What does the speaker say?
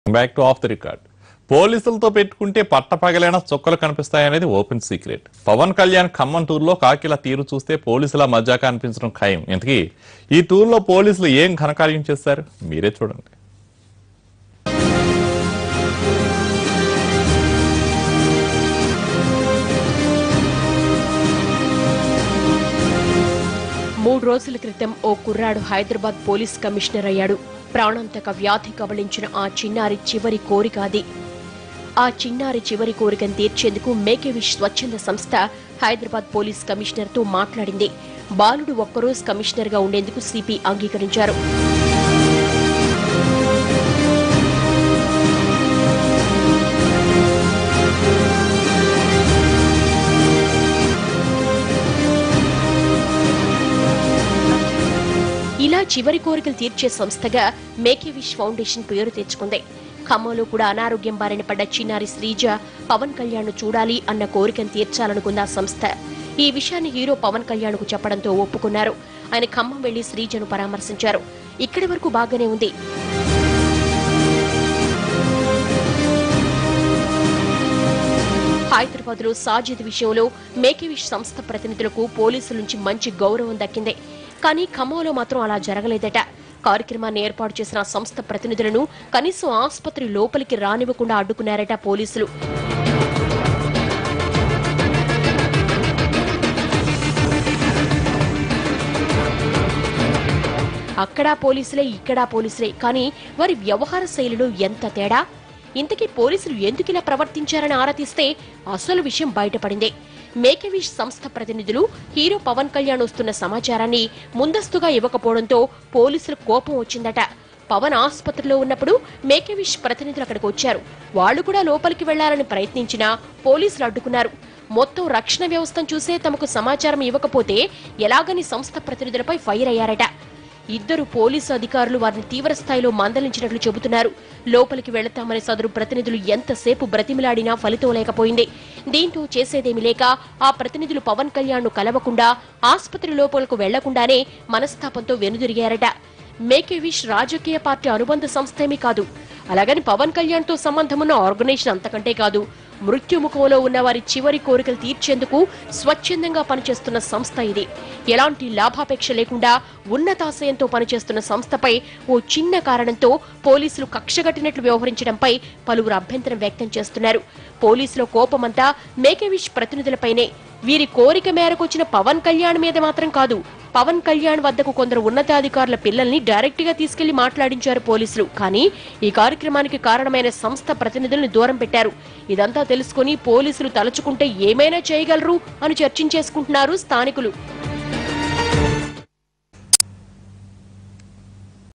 Back to off the record. పోలీసులతో పెట్టుకుంటే పట్టపగలైన చుక్కలు కనిపిస్తాయనేది ఓపెన్ సీక్రెట్. పవన్ కళ్యాణ్ ఖమ్మం టూర్లో కాకిల తీరు చూస్తే పోలీసుల మజాగా అనిపించడం ఖాయం. ఇంతకీ ఈ టూర్లో పోలీసులు ఏం ఘనకార్యం చేశారు మీరే చూడండి. మూడు రోజుల క్రితం ఓ కుర్రాడు హైదరాబాద్ పోలీస్ కమిషనర్ అయ్యాడు. ప్రాణాంతక వ్యాధి కబళించిన ఆ చిన్నారి చివరి కోరిక అది. ఆ చిన్నారి చివరి కోరికను తీర్చేందుకు మేక్ ఎ విష్ స్వచ్ఛంద సంస్థ హైదరాబాద్ పోలీస్ కమిషనర్ తో మాట్లాడింది. బాలుడు ఒక్కరోజు కమిషనర్ గా ఉండేందుకు సిపి అంగీకరించారు. ఇలా చివరి కోరికలు తీర్చే సంస్థగా మేక్ ఎ విష్ ఫౌండేషన్ పేరు తెచ్చుకుంది. ఖమ్మంలో కూడా అనారోగ్యం బారిన పడ్డ చిన్నారి శ్రీజ పవన్ కళ్యాణ్ ను చూడాలి అన్న కోరికను తీర్చాలనుకుంది ఆ సంస్థ. ఈ విషయాన్ని హీరో పవన్ కళ్యాణ్ కు చెప్పడంతో ఒప్పుకున్నారు. ఆయన ఖమ్మం వెళ్లి శ్రీజను పరామర్శించారు. ఇక్కడి వరకు బాగానే ఉంది. హైదరాబాద్ లో సాజిద్ విషయంలో మేక్ ఎ విష్ సంస్థ ప్రతినిధులకు పోలీసుల నుంచి మంచి గౌరవం దక్కింది. కానీ ఖమ్మంలో మాత్రం అలా జరగలేదట. కార్యక్రమాన్ని ఏర్పాటు చేసిన సంస్థ ప్రతినిధులను కనీసం ఆసుపత్రి లోపలికి రానివ్వకుండా అడ్డుకున్నారట పోలీసులు. అక్కడా పోలీసులే, ఇక్కడా పోలీసులే. కానీ వారి వ్యవహార శైలిలో ఎంత తేడా! ఇంతకీ పోలీసులు ఎందుకిలా ప్రవర్తించారని ఆరా తీస్తే అసలు విషయం బయటపడింది. మేక్ ఎ విష్ సంస్థ ప్రతినిధులు హీరో పవన్ కళ్యాణ్ వస్తున్న సమాచారాన్ని ముందస్తుగా ఇవ్వకపోవడంతో పోలీసులకు కోపం వచ్చిందట. పవన్ ఆసుపత్రిలో ఉన్నప్పుడు మేక్ ఎ విష్ ప్రతినిధులు అక్కడికి వచ్చారు. వాళ్లు కూడా లోపలికి వెళ్లాలని ప్రయత్నించినా పోలీసులు అడ్డుకున్నారు. మొత్తం రక్షణ వ్యవస్థను చూసే తమకు సమాచారం ఇవ్వకపోతే ఎలాగని సంస్థ ప్రతినిధులపై ఫైర్ అయ్యారట. ఇద్దరు పోలీసు అధికారులు వారిని తీవ్ర స్థాయిలో మందలించినట్లు చెబుతున్నారు. లోపలికి వెళతామని సదరు ప్రతినిధులు ఎంతసేపు బ్రతిమిలాడినా ఫలితం లేకపోయింది. దీంతో చేసేదేమీ లేక ఆ ప్రతినిధులు పవన్ కళ్యాణ్ ను కలవకుండా ఆసుపత్రి లోపలకు వెళ్లకుండానే మనస్తాపంతో వెనుదిరిగారట. మేక్ ఎ విష్ రాజకీయ పార్టీ అనుబంధ సంస్థేమీ కాదు. అలాగని పవన్ కళ్యాణ్ తో సంబంధమున్న ఆర్గనైజేషన్ అంతకంటే కాదు. మృత్యుముఖంలో ఉన్న వారి చివరి కోరికలు తీర్చేందుకు స్వచ్ఛందంగా పనిచేస్తున్న సంస్థ ఇది. ఎలాంటి లాభాపేక్ష లేకుండా ఉన్నతాశయంతో పనిచేస్తున్న సంస్థపై ఓ చిన్న కారణంతో పోలీసులు కక్షగట్టినట్లు వ్యవహరించడంపై పలువురు అభ్యంతరం వ్యక్తం చేస్తున్నారు. పోలీసుల కోపమంతా మేక్ ఎ విష్ ప్రతినిధులపైనే. వీరి కోరిక మేరకు వచ్చిన పవన్ కళ్యాణ్ మీద మాత్రం కాదు. పవన్ కళ్యాణ్ వద్దకు కొందరు ఉన్నతాధికారుల పిల్లల్ని డైరెక్ట్ గా తీసుకెళ్లి మాట్లాడించారు పోలీసులు. కానీ ఈ కార్యక్రమానికి కారణమైన సంస్థ ప్రతినిధులను దూరం పెట్టారు. ఇదంతా తెలుసుకుని పోలీసులు తలుచుకుంటే ఏమైనా చేయగలరు అని చర్చించేసుకుంటున్నారు స్థానికులు.